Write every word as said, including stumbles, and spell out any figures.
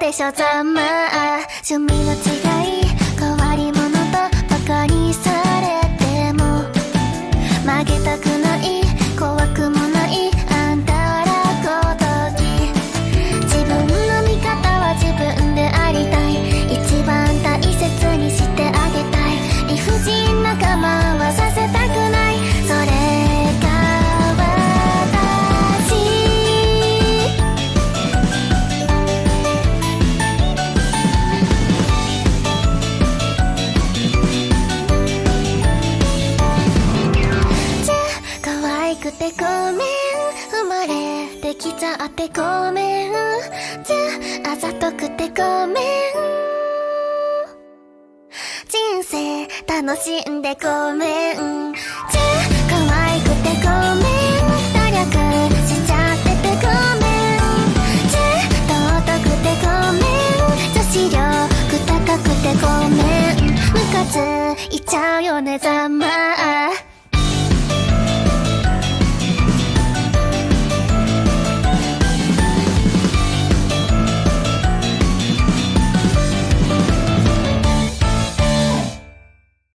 でしょざまあ。趣味の違い変わり者とバカにされても曲げたくない怖くもないあんたらごとき。自分の味方は自分でありたい。一番大切にしてあげたい。理不尽な我慢はさせたくない。それが私。じゃ可愛くてごめん、生まれてきちゃってごめん。じゃあざとくてごめん、人生楽しんでごめん。じゃあ可愛くてごめん、努力しちゃっててごめん。じゃあ尊くてごめん、女子力高くてごめん。ムカついちゃうよねざまあ。